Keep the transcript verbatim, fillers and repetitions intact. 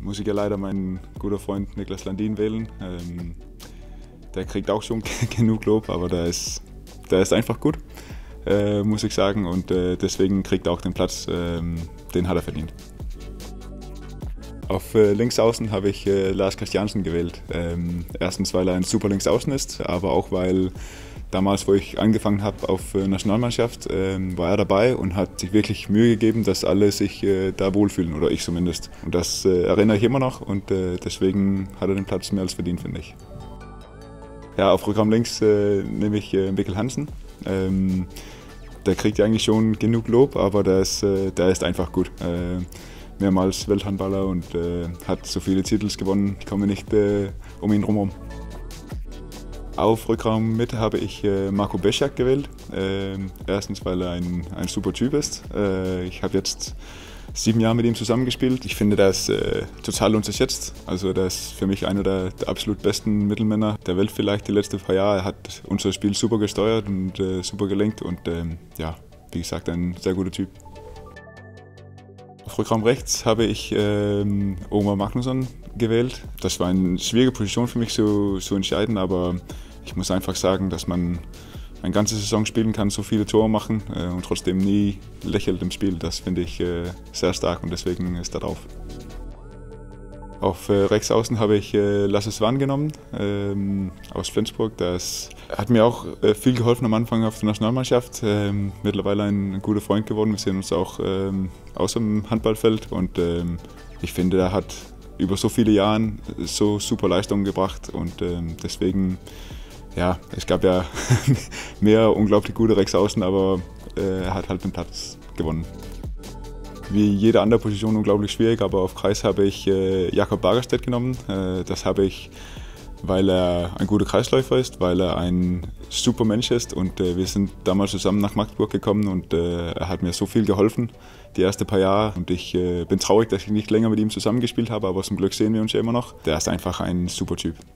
muss ich ja leider meinen guten Freund Niklas Landin wählen. Ähm, der kriegt auch schon genug Lob, aber der ist, der ist einfach gut, äh, muss ich sagen. Und äh, deswegen kriegt er auch den Platz, äh, den hat er verdient. Auf äh, Linksaußen habe ich äh, Lars Christiansen gewählt. Ähm, erstens, weil er ein super Linksaußen ist, aber auch weil damals, wo ich angefangen habe auf äh, Nationalmannschaft, äh, war er dabei und hat sich wirklich Mühe gegeben, dass alle sich äh, da wohlfühlen, oder ich zumindest. Und das äh, erinnere ich immer noch und äh, deswegen hat er den Platz mehr als verdient, finde ich. Ja, auf Rückraum links äh, nehme ich äh, Mikkel Hansen. Ähm, der kriegt ja eigentlich schon genug Lob, aber der ist, äh, der ist einfach gut. Äh, mehrmals Welthandballer und äh, hat so viele Titel gewonnen, ich komme nicht äh, um ihn herum. Auf Rückraum Mitte habe ich äh, Marco Beschak gewählt. Äh, erstens, weil er ein, ein super Typ ist. Äh, ich habe jetzt sieben Jahre mit ihm zusammengespielt. Ich finde, der ist äh, total unterschätzt. Also der ist für mich einer der, der absolut besten Mittelmänner der Welt vielleicht die letzten paar Jahre. Er hat unser Spiel super gesteuert und äh, super gelenkt und äh, ja, wie gesagt, ein sehr guter Typ. Auf Rückraum rechts habe ich ähm, Omar Magnusson gewählt. Das war eine schwierige Position für mich zu, zu entscheiden, aber ich muss einfach sagen, dass man eine ganze Saison spielen kann, so viele Tore machen äh, und trotzdem nie lächelt im Spiel. Das finde ich äh, sehr stark und deswegen ist er drauf. Auf äh, Rechtsaußen habe ich äh, Lasse Svan genommen, ähm, aus Flensburg. Das hat mir auch äh, viel geholfen am Anfang auf der Nationalmannschaft. Ähm, mittlerweile ein, ein guter Freund geworden. Wir sehen uns auch ähm, außer dem Handballfeld. Und ähm, ich finde, er hat über so viele Jahre so super Leistungen gebracht. Und ähm, deswegen, ja, es gab ja mehr unglaublich gute Rechtsaußen, aber äh, er hat halt den Platz gewonnen. Wie jede andere Position unglaublich schwierig, aber auf Kreis habe ich äh, Jakob Bagerstedt genommen. Äh, das habe ich, weil er ein guter Kreisläufer ist, weil er ein super Mensch ist und äh, wir sind damals zusammen nach Magdeburg gekommen und äh, er hat mir so viel geholfen die ersten paar Jahre und ich äh, bin traurig, dass ich nicht länger mit ihm zusammengespielt habe, aber zum Glück sehen wir uns ja immer noch. Der ist einfach ein super Typ.